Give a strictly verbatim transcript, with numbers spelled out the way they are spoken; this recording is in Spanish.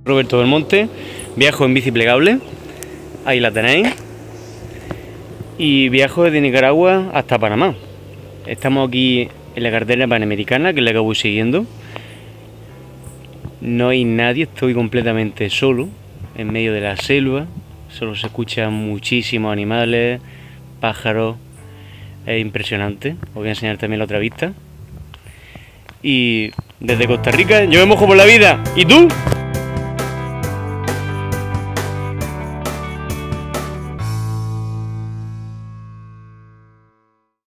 Roberto Belmonte, viajo en bici plegable, ahí la tenéis, y viajo desde Nicaragua hasta Panamá. Estamos aquí en la carretera panamericana, que es la que voy siguiendo. No hay nadie, estoy completamente solo, en medio de la selva, solo se escuchan muchísimos animales, pájaros, es impresionante. Os voy a enseñar también la otra vista. Y desde Costa Rica yo me mojo por la vida, ¿y tú?